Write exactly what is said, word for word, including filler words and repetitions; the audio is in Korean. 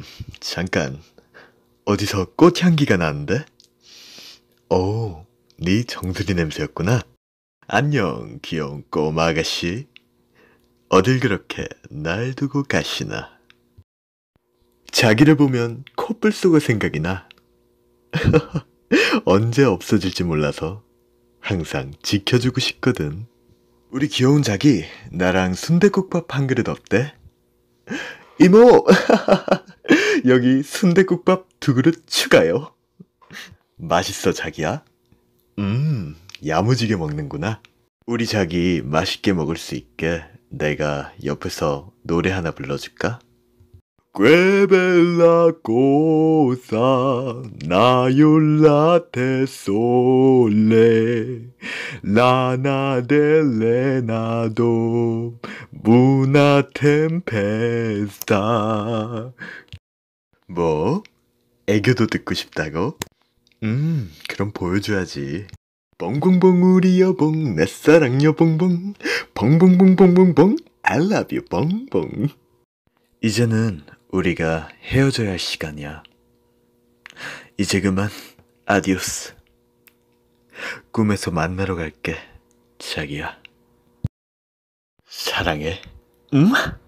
잠깐. 어디서 꽃향기가 나는데? 오, 네 정수리 냄새였구나. 안녕, 귀여운 꼬마 아가씨. 어딜 그렇게 날 두고 가시나. 자기를 보면 코뿔소가 생각이 나. 언제 없어질지 몰라서 항상 지켜주고 싶거든. 우리 귀여운 자기, 나랑 순댓국밥 한 그릇 어때? 이모! 여기 순댓국밥 두 그릇 추가요. 맛있어, 자기야? 음, 야무지게 먹는구나. 우리 자기 맛있게 먹을 수 있게 내가 옆에서 노래 하나 불러줄까? Que bella cosa, naiola te sole, lana dell'enado, una tempesta. 뭐? 애교도 듣고 싶다고? 음, 그럼 보여줘야지. 뻥뻥뻥 우리 여봉, 내 사랑 여봉봉, 뻥뻥뻥뻥뻥뻥, I love you 뻥뻥. 이제는 우리가 헤어져야 할 시간이야. 이제 그만 아디오스. 꿈에서 만나러 갈게, 자기야. 사랑해. 응?